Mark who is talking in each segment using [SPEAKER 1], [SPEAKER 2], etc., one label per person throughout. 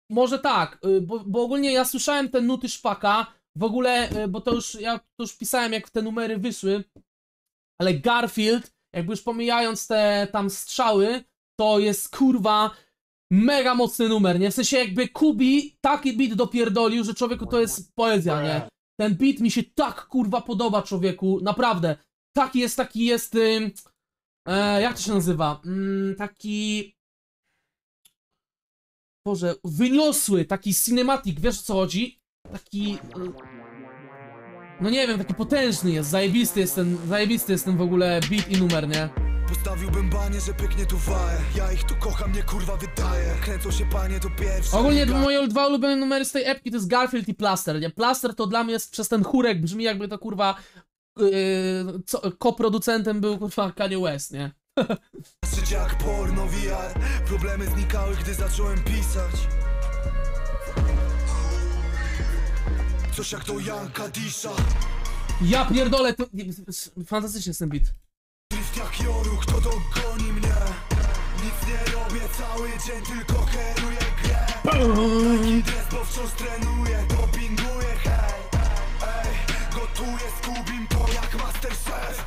[SPEAKER 1] Może tak, bo ogólnie ja słyszałem te nuty Szpaka, w ogóle, bo ja to już pisałem, jak te numery wyszły, ale Garfield, jakby już pomijając te tam strzały, to jest kurwa mega mocny numer, nie? W sensie jakby Kubi taki beat dopierdolił, że człowieku to jest poezja, nie? Ten beat mi się tak kurwa podoba, człowieku, naprawdę. Taki jest, jak to się nazywa? Taki... Boże, wyniosły, taki cinematic, wiesz o co chodzi? Taki... No nie wiem, taki potężny jest, zajebisty jest ten w ogóle beat i numer, nie?
[SPEAKER 2] Postawiłbym banie, że pyknie tu waje. Ja ich tu kocham, nie kurwa wydaje. Kręcą się panie to pierwsze.
[SPEAKER 1] Ogólnie moje dwa ulubione numery z tej epki to jest Garfield i Plaster, nie? Plaster to dla mnie jest przez ten chórek, brzmi jakby to kurwa koproducentem był kurwa Kanye West, nie?
[SPEAKER 2] Życie jak porno VR. Problemy znikały, gdy zacząłem pisać. Coś jak to Janka Disha.
[SPEAKER 1] Ja pierdolę, to... Fantastycznie jest ten beat.
[SPEAKER 2] Drift jak Joru, kto dogoni mnie? Nic nie robię cały dzień, tylko kieruję grę. Taki dres, bo wciąż trenuję, dopinguję, hej. Ej, gotuję z Kubim to jak Masterchef.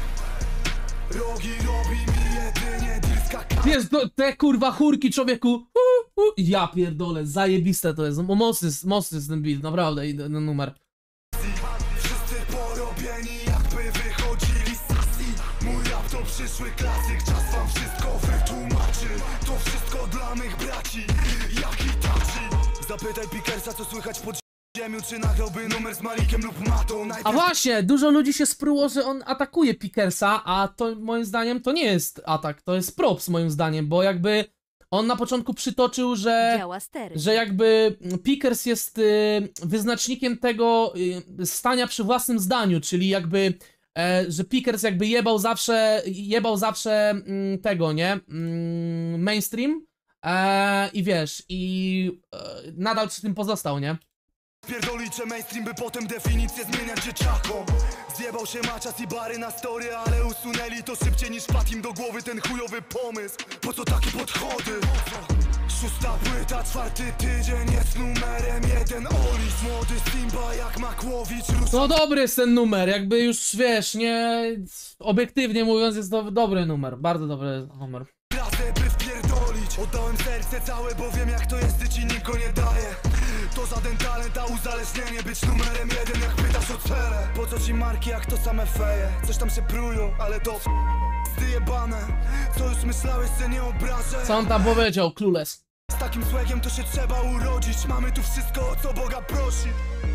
[SPEAKER 2] Rogi robi mi jedynie dirska.
[SPEAKER 1] Wiesz, te kurwa chórki, człowieku. Ja pierdolę, zajebiste to jest. Mocny jest ten beat, naprawdę, i ten numer.
[SPEAKER 2] Wszyscy porobieni, jakby wychodzili z sesji. Mój rap to przyszły klasyk, czas wam wszystko wytłumaczy. To wszystko dla mych braci, jak Itachi. Zapytaj Pickersa, co słychać pod ziemią, czy nagrałby numer z Malikiem lub Matą.
[SPEAKER 1] A właśnie, dużo ludzi się spruło, że on atakuje Pickersa, a to moim zdaniem to nie jest atak, to jest props moim zdaniem, bo jakby on na początku przytoczył, że jakby Pickers jest wyznacznikiem tego stania przy własnym zdaniu, czyli jakby, że Pickers jakby jebał zawsze tego, nie? Mainstream i wiesz, nadal przy tym pozostał, nie?
[SPEAKER 2] Pierdolicze mainstream, by potem definicję zmieniać dzieciakom. Zjebał się maczas i bary na story, ale usunęli to szybciej niż padł im do głowy ten chujowy pomysł. Po co takie podchody? Szósta płyta, czwarty tydzień jest numerem 1. Olis, młody Simba jak Makłowicz.
[SPEAKER 1] No dobry jest ten numer, jakby już wiesz, nie... Obiektywnie mówiąc jest to dobry numer, bardzo dobry numer.
[SPEAKER 2] Pracę, by wpierdolić. Oddałem serce całe, bo wiem jak to jest, gdy ci nikt go nie daje. To żaden talent, a uzależnienie, być numerem 1 jak pytasz o cele. Po co ci marki jak to same feje? Coś tam się prują, ale to zjebane. Co już myślałeś, że nie obrażę?
[SPEAKER 1] Co on tam powiedział, Clueless?
[SPEAKER 2] Z takim słegiem to się trzeba urodzić. Mamy tu wszystko, o co Boga prosi.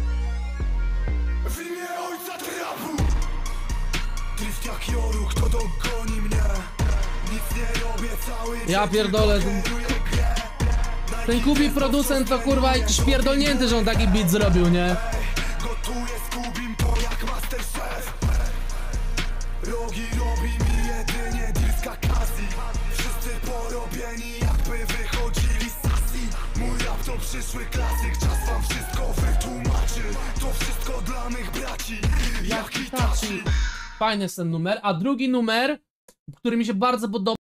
[SPEAKER 2] W imię ojca trapu. Drift jak Joru, kto dogoni mnie? Nic nie robię cały dzień.
[SPEAKER 1] Ja pierdolę. Ten Kubi producent to kurwa jakiś pierdolnięty, że on taki beat zrobił, nie?
[SPEAKER 2] Gotuję z Kubim to jak Masterchef. Rogi robi mi jedynie dirska Kasi. Wszyscy porobieni, jakby wychodzili z sesji. Mój rap to przyszły klasyk, czas wam wszystko wytłumaczy. To wszystko dla mych braci, jak Itachi.
[SPEAKER 1] Fajny jest ten numer, a drugi numer, który mi się bardzo podoba.